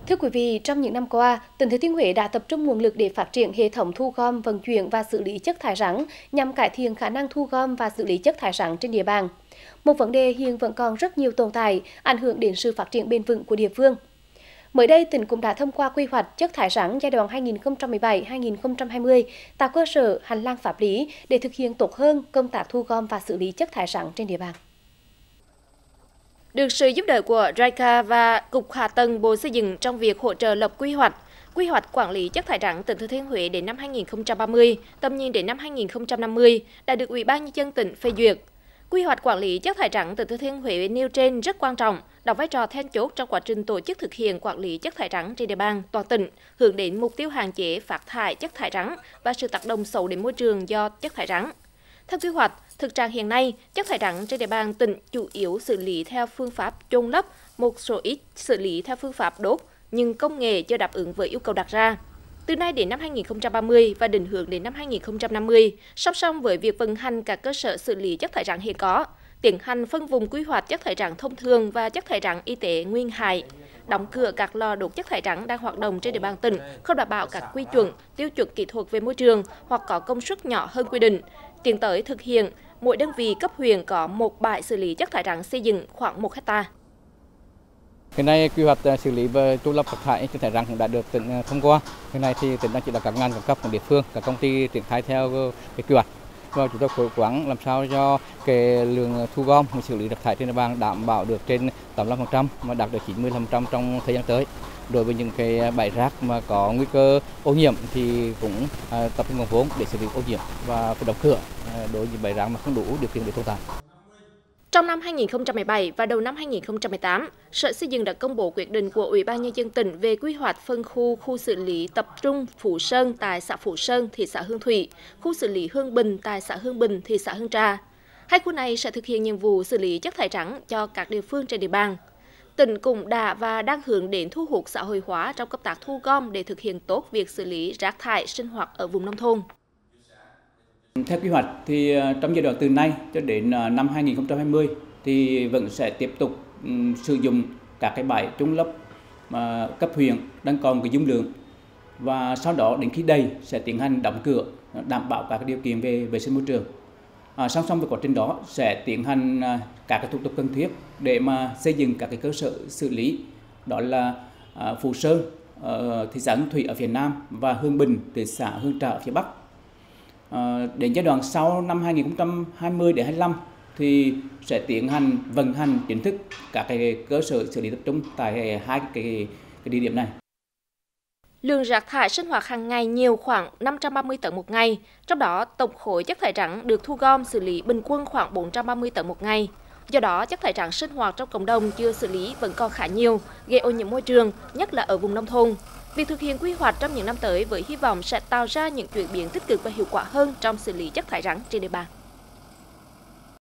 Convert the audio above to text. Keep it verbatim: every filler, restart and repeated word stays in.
Thưa quý vị, trong những năm qua, tỉnh Thừa Thiên Huế đã tập trung nguồn lực để phát triển hệ thống thu gom, vận chuyển và xử lý chất thải rắn nhằm cải thiện khả năng thu gom và xử lý chất thải rắn trên địa bàn. Một vấn đề hiện vẫn còn rất nhiều tồn tại, ảnh hưởng đến sự phát triển bền vững của địa phương. Mới đây, tỉnh cũng đã thông qua quy hoạch chất thải rắn giai đoạn hai nghìn không trăm mười bảy đến hai nghìn không trăm hai mươi, tạo cơ sở hành lang pháp lý để thực hiện tốt hơn công tác thu gom và xử lý chất thải rắn trên địa bàn. Được sự giúp đỡ của rờ a i ca và Cục Hạ tầng Bộ Xây dựng trong việc hỗ trợ lập quy hoạch, quy hoạch quản lý chất thải rắn tỉnh Thừa Thiên Huế đến năm hai nghìn không trăm ba mươi, tầm nhìn đến năm hai nghìn không trăm năm mươi đã được Ủy ban Nhân dân tỉnh phê duyệt. Quy hoạch quản lý chất thải rắn tỉnh Thừa Thiên Huế nêu trên rất quan trọng, đóng vai trò then chốt trong quá trình tổ chức thực hiện quản lý chất thải rắn trên địa bàn toàn tỉnh, hướng đến mục tiêu hạn chế phát thải chất thải rắn và sự tác động xấu đến môi trường do chất thải rắn. Theo quy hoạch, thực trạng hiện nay, chất thải rắn trên địa bàn tỉnh chủ yếu xử lý theo phương pháp chôn lấp, một số ít xử lý theo phương pháp đốt, nhưng công nghệ chưa đáp ứng với yêu cầu đặt ra. Từ nay đến năm hai nghìn không trăm ba mươi và định hướng đến năm hai nghìn không trăm năm mươi, song song với việc vận hành các cơ sở xử lý chất thải rắn hiện có, tiến hành phân vùng quy hoạch chất thải rắn thông thường và chất thải rắn y tế nguy hại, đóng cửa các lò đốt chất thải rắn đang hoạt động trên địa bàn tỉnh không đảm bảo các quy chuẩn, tiêu chuẩn kỹ thuật về môi trường hoặc có công suất nhỏ hơn quy định. Tiến tới thực hiện, mỗi đơn vị cấp huyện có một bãi xử lý chất thải rắn xây dựng khoảng một hectare. Hiện nay quy hoạch xử lý và trôn lấp chất thải chất thải rắn cũng đã được tỉnh thông qua. Hiện nay thì tỉnh đang chỉ đạo các ngành các cấp của địa phương, các công ty triển khai theo cái quy hoạch. Và chúng tôi cố gắng làm sao cho cái lượng thu gom và xử lý chất thải trên địa bàn đảm bảo được trên tám mươi lăm phần trăm mà đạt được chín mươi phần trăm trong thời gian tới. Đối với những cái bãi rác mà có nguy cơ ô nhiễm thì cũng tập trung nguồn vốn để xử lý ô nhiễm và phải đóng cửa đối với bãi rác mà không đủ điều kiện để tồn tại. Trong năm hai nghìn không trăm mười bảy và đầu năm hai nghìn không trăm mười tám, Sở Xây dựng đã công bố quyết định của Ủy ban Nhân dân tỉnh về quy hoạch phân khu khu xử lý tập trung Phú Sơn tại xã Phú Sơn, thị xã Hương Thủy, khu xử lý Hương Bình tại xã Hương Bình, thị xã Hương Trà. Hai khu này sẽ thực hiện nhiệm vụ xử lý chất thải rắn cho các địa phương trên địa bàn. Tỉnh cũng đã và đang hướng đến thu hút xã hội hóa trong công tác thu gom để thực hiện tốt việc xử lý rác thải sinh hoạt ở vùng nông thôn. Theo quy hoạch thì trong giai đoạn từ nay cho đến năm hai nghìn không trăm hai mươi thì vẫn sẽ tiếp tục um, sử dụng các cái bãi chôn lấp uh, cấp huyện đang còn cái dung lượng, và sau đó đến khi đầy sẽ tiến hành đóng cửa đảm bảo các cái điều kiện về vệ sinh môi trường. À, song song với quá trình đó sẽ tiến hành uh, các cái thủ tục cần thiết để mà xây dựng các cái cơ sở xử lý, đó là uh, Phú Sơn, uh, thị xã Hương Thủy ở phía nam và Hương Bình, thị xã Hương Trà ở phía bắc. À, đến giai đoạn sau năm hai nghìn không trăm hai mươi đến hai nghìn không trăm hai mươi lăm thì sẽ tiến hành vận hành chính thức các cái cơ sở xử lý tập trung tại hai cái, cái địa điểm này. Lượng rác thải sinh hoạt hàng ngày nhiều khoảng năm trăm ba mươi tấn một ngày, trong đó tổng khối chất thải rắn được thu gom xử lý bình quân khoảng bốn trăm ba mươi tấn một ngày. Do đó, chất thải rắn sinh hoạt trong cộng đồng chưa xử lý vẫn còn khá nhiều, gây ô nhiễm môi trường, nhất là ở vùng nông thôn. Việc thực hiện quy hoạch trong những năm tới với hy vọng sẽ tạo ra những chuyển biến tích cực và hiệu quả hơn trong xử lý chất thải rắn trên địa bàn.